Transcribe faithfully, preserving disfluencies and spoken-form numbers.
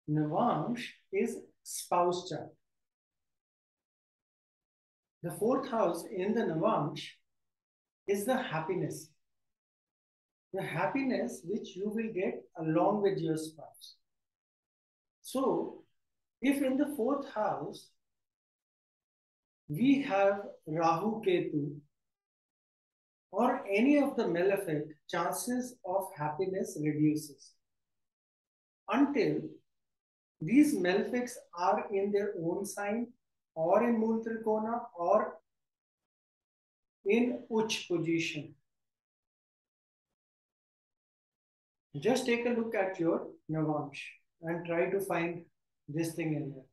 Navamsha is spouse chart. The fourth house in the Navamsha is the happiness. The happiness which you will get along with your spouse. So, if in the fourth house we have Rahu Ketu or any of the malefic, chances of happiness reduces until these malefics are in their own sign or in Mool Trikona or in Uch position. Just take a look at your Navamsha and try to find this thing in there.